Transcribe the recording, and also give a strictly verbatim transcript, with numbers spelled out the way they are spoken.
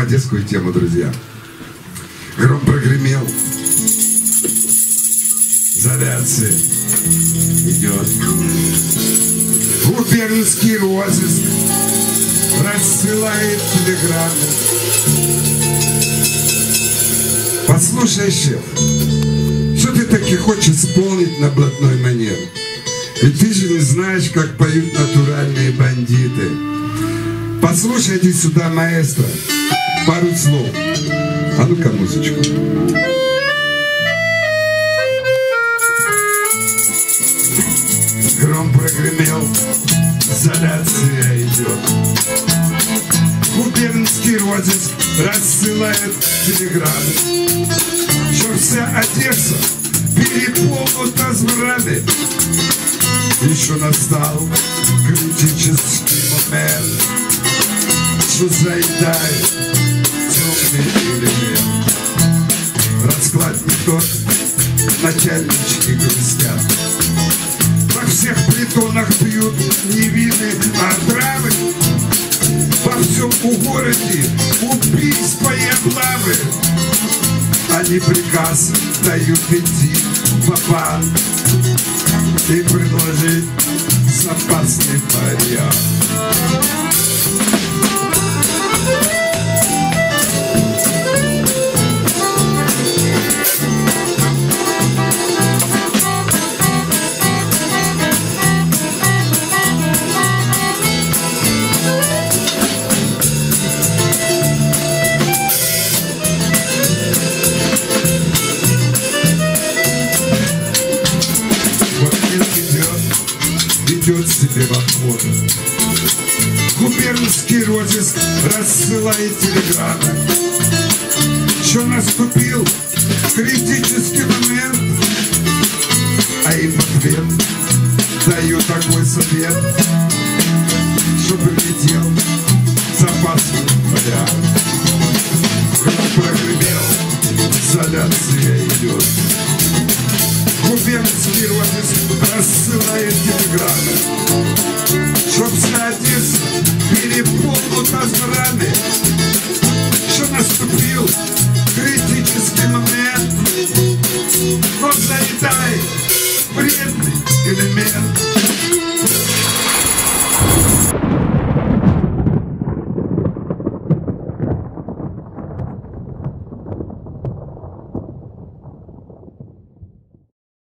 одесскую тему, друзья. Гром прогремел, изоляция идет. Губернский розыск рассылает телеграммы. Послушай, шеф, что ты таки хочешь исполнить на блатной манер? Ведь ты же не знаешь, как поют натуральные бандиты. Послушайте сюда, маэстро, пару слов. А ну-ка музычку. Гром прогремел, изоляция идет. Губернский розыск рассылает телеграммы, что вся Одесса переполнута зворами. Еще настал критический момент, что заедает темный элемент. Расклад не тот, начальнички грустят. Во всех притонах пьют невинные отравы. Во всем у городе убийства и облавы. Они приказ дают идти в бан и предложить запасный вариант. Идет себе в обход. Губернский розыск рассылает телеграммы, что наступил критический момент, а им в ответ даю такой совет, чтобы летел запасный вариант. Гром прогремел, изоляция идет. Губернский розыск рассылает телеграммы, чтоб вся Одесса переполнута зворами, что наступил критический момент, но заедает вредный элемент.